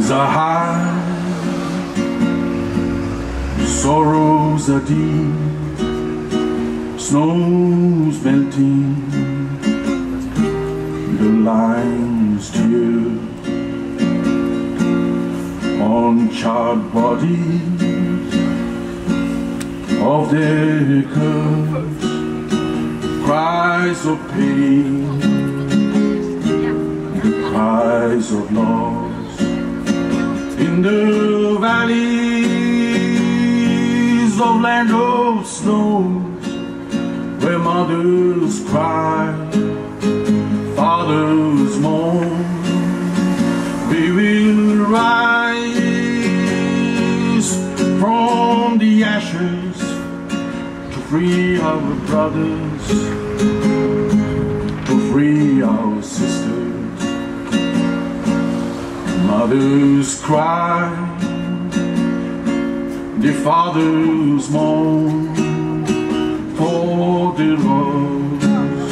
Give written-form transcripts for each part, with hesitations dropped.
Winds are high, sorrows are deep, snow's melting, the lines tear on charred bodies of their curves, cries of pain, the cries of loss in the valleys of land of snows, where mothers cry, fathers mourn. We will rise from the ashes to free our brothers, to free our sisters. Mothers cry, the fathers mourn for the loss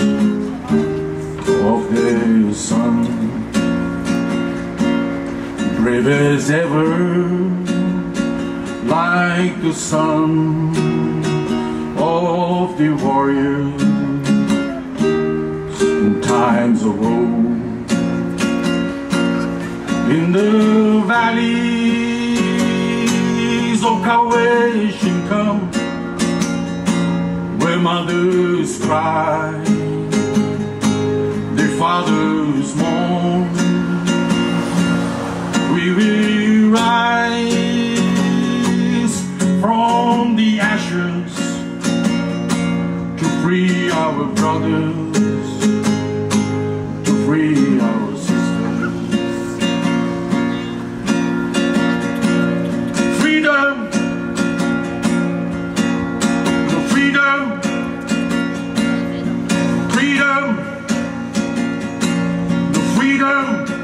of their son. Brave as ever, like the son of the warriors in times of old. In the valleys of Salvation come, where mothers cry, their fathers mourn. We will rise from the ashes to free our brothers, to free our sisters. Freedom, no freedom, freedom, no freedom.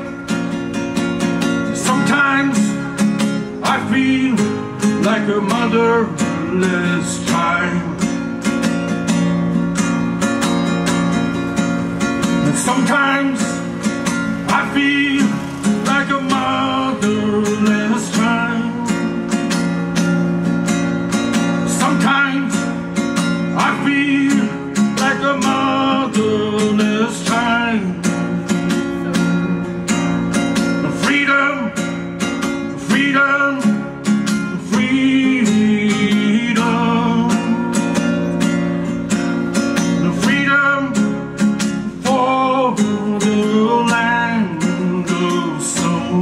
Sometimes I feel like a motherless child. And sometimes I feel like a motherless child. Sometimes I feel like a motherless child. Freedom, freedom, freedom, the freedom for the land of snow.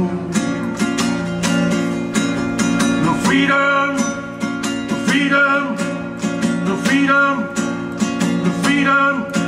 No freedom, the freedom, the freedom, the freedom.